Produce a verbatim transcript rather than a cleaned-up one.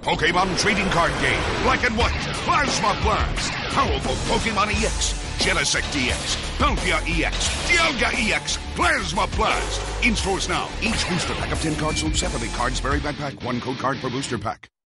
Pokémon trading card game. Black and white. Plasma Blast. Powerful Pokémon E X. Genesect-E X. Palkia-E X. Dialga-E X. Plasma Blast. In stores now. Each booster pack of ten cards sold separately. Cards vary by pack. One code card per booster pack.